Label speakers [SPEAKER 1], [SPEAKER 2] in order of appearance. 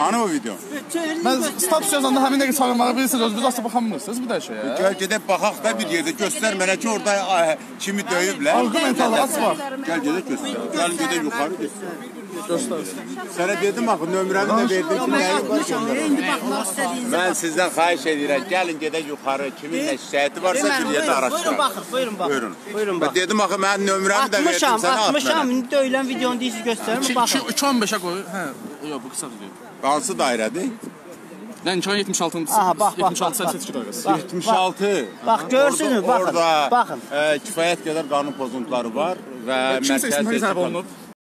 [SPEAKER 1] Hani o video?
[SPEAKER 2] Mən status yazanda həmin dəqiqə çağırmağı bilirsiniz, biz asla baxamırsınız bu da şeyə.
[SPEAKER 1] Gəl gedək baxaq da bir yerdə göstər mənə ki orada kimi döyüblər.
[SPEAKER 2] Argumentalı aç bax.
[SPEAKER 1] Gəl gedək göstər. Gəlin gedək yuxarı göstər. Sənə dedim axı nömrəmi də verdim ki, nəyi var?
[SPEAKER 3] İndi baxmaq istədiyiniz.
[SPEAKER 1] Mən sizdən xahiş edirəm, gəlin gedək yuxarı. Kimin nə şikayəti varsa bir yerdə araşdırın.
[SPEAKER 4] Buyurun baxın. Buyurun
[SPEAKER 1] baxın. Dedim axı mən nömrəmi də verdim sənə at mənə.
[SPEAKER 4] 60-am, indi döyülən videonu deyirsiniz göstərin, baxın.
[SPEAKER 2] 2-15-ə qoy. Hə, yox, bu qısa video.
[SPEAKER 1] Hansı dairədir?
[SPEAKER 2] Yəni 76-cı.
[SPEAKER 4] Aha, bax.
[SPEAKER 2] 76-82 dairəsi.
[SPEAKER 1] 76.
[SPEAKER 4] Bax, görsünüz, baxın.
[SPEAKER 1] Orada
[SPEAKER 4] Baxın.
[SPEAKER 1] kifayət qədər qanun pozuntuları var və mərkəz
[SPEAKER 2] Kimsə istisna olunub.